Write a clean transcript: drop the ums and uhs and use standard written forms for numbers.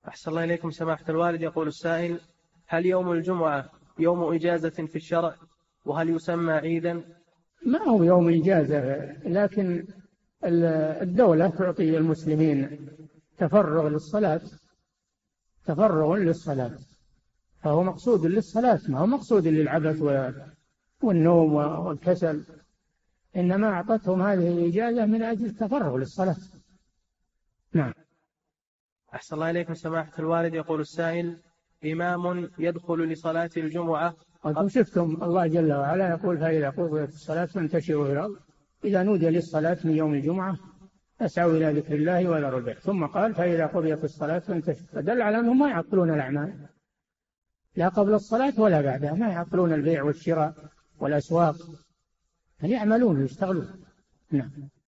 أحسن الله إليكم سماحة الوالد. يقول السائل: هل يوم الجمعة يوم إجازة في الشرع؟ وهل يسمى عيدا؟ ما هو يوم إجازة، لكن الدولة تعطي المسلمين تفرغ للصلاة، تفرغ للصلاة، فهو مقصود للصلاة، ما هو مقصود للعبث والنوم والكسل، إنما أعطتهم هذه الإجازة من أجل التفرغ للصلاة. نعم. أحسن الله إليكم سماحة الوالد. يقول السائل: إمام يدخل لصلاة الجمعة. وأنتم شفتم الله جل وعلا يقول: فإذا قضيت الصلاة فانتشروا في الأرض، إذا نودي للصلاة من يوم الجمعة فاسعوا إلى ذكر الله وذروا البيع، ثم قال: فإذا قضيت الصلاة فانتشروا، فدل على أنهم ما يعقلون الأعمال، لا قبل الصلاة ولا بعدها، ما يعقلون البيع والشراء والأسواق، بل يعملون ويشتغلون. نعم.